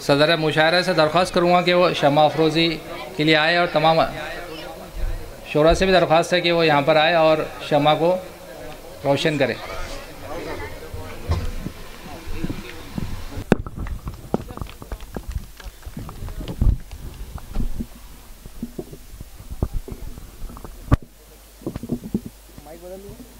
सदर मुशायरा से दरख्वास्त करूँगा कि वो शमा अफरोज़ी के लिए आए और तमाम शोरा से भी दरख्वास्त है कि वो यहाँ पर आए और शमा को रोशन करें। माइक बदल